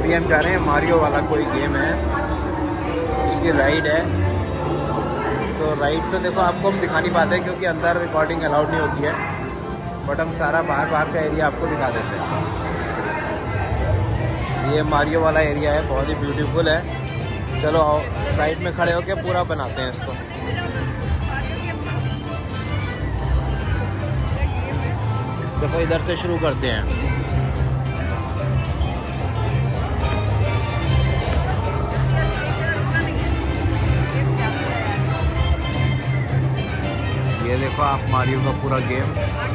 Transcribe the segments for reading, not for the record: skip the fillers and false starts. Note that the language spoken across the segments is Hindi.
अभी हम जा रहे हैं मारियो वाला कोई गेम है, उसकी राइड है। तो राइड तो देखो आपको हम दिखा नहीं पाते क्योंकि अंदर रिकॉर्डिंग अलाउड नहीं होती है, बट हम सारा बाहर का एरिया आपको दिखा देते हैं। ये मारियो वाला एरिया है, बहुत ही ब्यूटीफुल है। चलो आओ साइड में खड़े होकर पूरा बनाते हैं इसको। देखो इधर से शुरू करते हैं। ये देखो आप मारियो का पूरा गेम।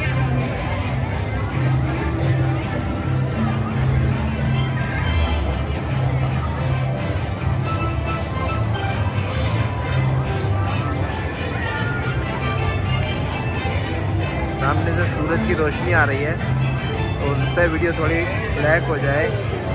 सामने से सूरज की रोशनी आ रही है तो हो सकता है वीडियो थोड़ी ब्लैक हो जाए।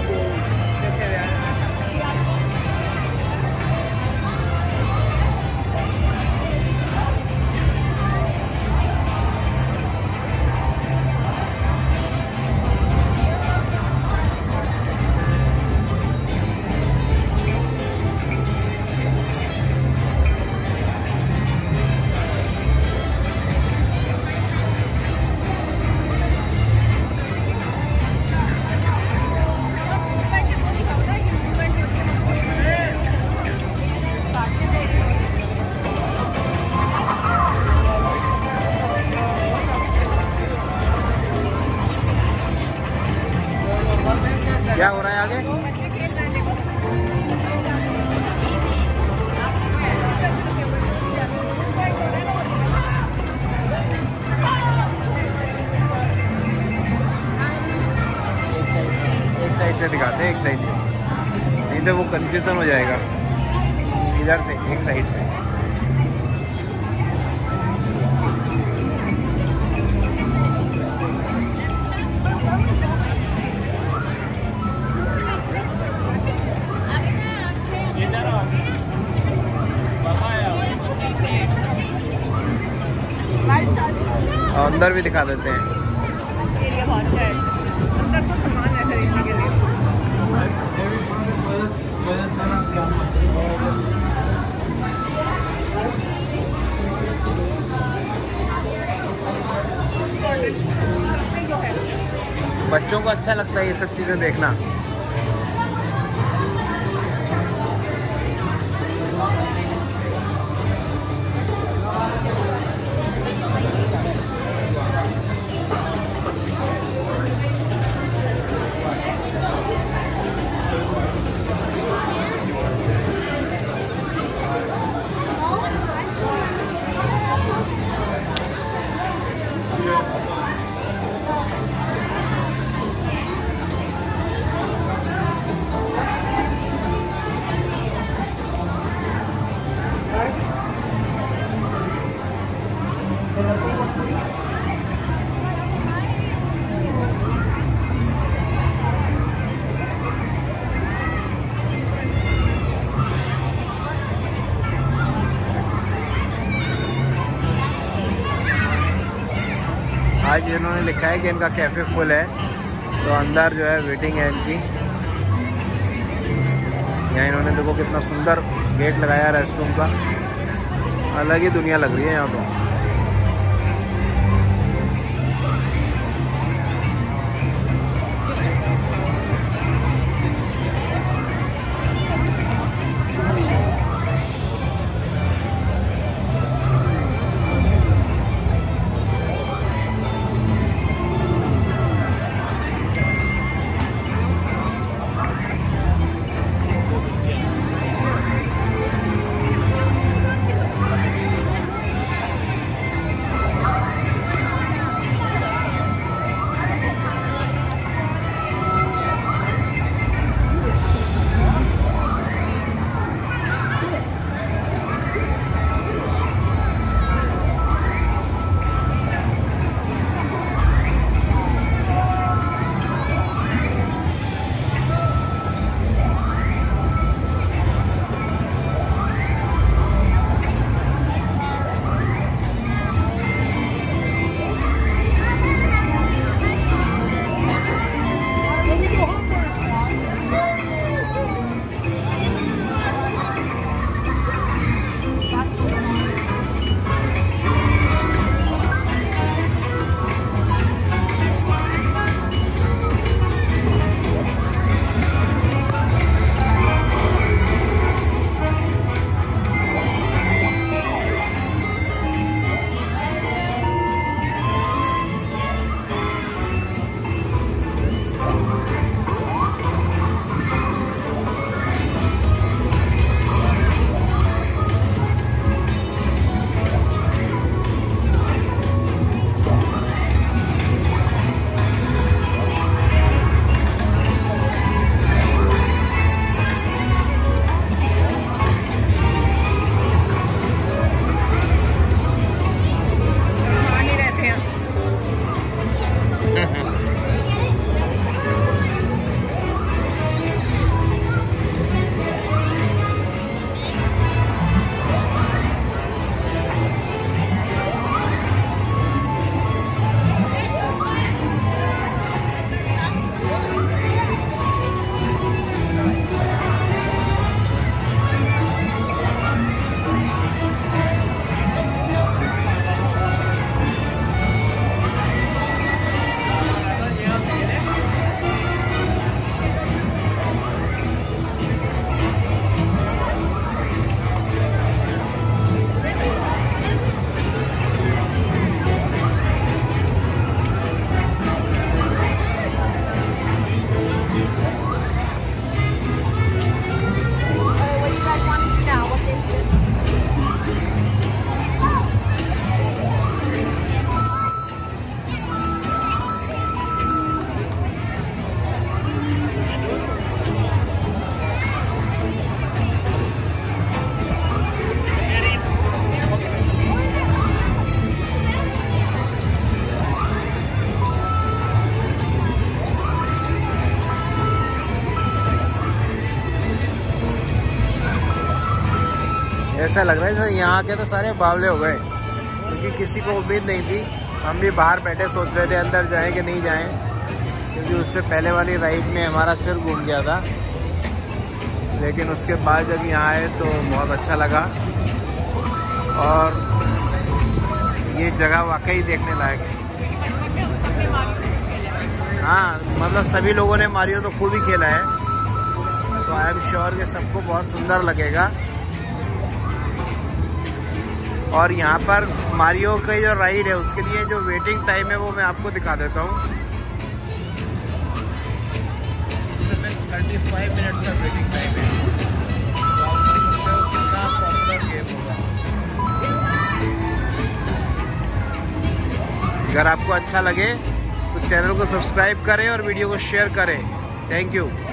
क्या हो रहा है आगे? एक साइड से दिखाते हैं, एक साइड से, नहीं तो वो कंफ्यूजन हो जाएगा। इधर से एक साइड से। और अंदर भी दिखा देते हैं। एरिया बहुत अच्छा है, अंदर तो सामान है खरीदने के लिए। बच्चों को अच्छा लगता है ये सब चीज़ें देखना। आज इन्होंने लिखा है कि इनका कैफ़े फुल है, तो अंदर जो है वेटिंग है इनकी। यहाँ इन्होंने देखो कितना सुंदर गेट लगाया रेस्टरूम का, अलग ही दुनिया लग रही है यहाँ तो। ऐसा लग रहा है जैसे यहाँ के तो सारे बावले हो गए, क्योंकि किसी को उम्मीद नहीं थी। हम भी बाहर बैठे सोच रहे थे अंदर जाएं कि नहीं जाएं, क्योंकि उससे पहले वाली राइड में हमारा सिर घूम गया था। लेकिन उसके बाद जब यहाँ आए तो बहुत अच्छा लगा, और ये जगह वाकई देखने लायक है। हाँ, मतलब सभी लोगों ने मारियो तो खूब ही खेला है, तो आई एम श्योर कि सबको बहुत सुंदर लगेगा। और यहाँ पर मारियो की जो राइड है उसके लिए जो वेटिंग टाइम है वो मैं आपको दिखा देता हूँ। इस समय 35 मिनट्स का वेटिंग टाइम है, तो आप समझ सकते हो कितना पॉपुलर गेम होगा। अगर आपको अच्छा लगे तो चैनल को सब्सक्राइब करें और वीडियो को शेयर करें। Thank you.